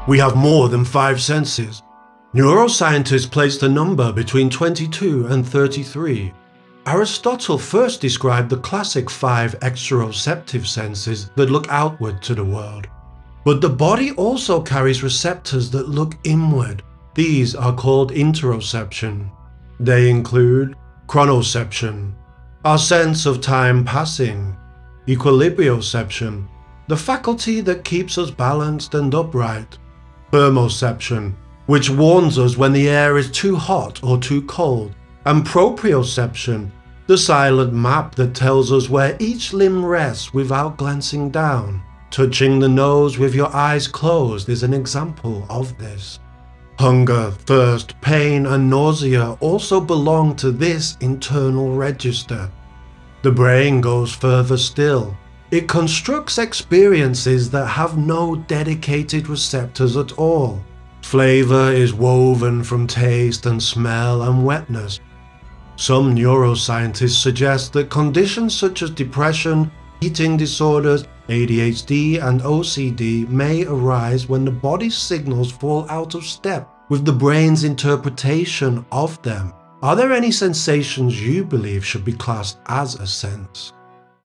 We have more than 5 senses. Neuroscientists place the number between 22 and 33. Aristotle first described the classic 5 exteroceptive senses that look outward to the world. But the body also carries receptors that look inward. These are called interoception. They include chronoception, our sense of time passing; equilibrioception, the faculty that keeps us balanced and upright; thermoception, which warns us when the air is too hot or too cold; and proprioception, the silent map that tells us where each limb rests without glancing down. Touching the nose with your eyes closed is an example of this. Hunger, thirst, pain, and nausea also belong to this internal register. The brain goes further still. It constructs experiences that have no dedicated receptors at all. Flavor is woven from taste and smell and wetness. Some neuroscientists suggest that conditions such as depression, eating disorders, ADHD, and OCD may arise when the body's signals fall out of step with the brain's interpretation of them. Are there any sensations you believe should be classed as a sense?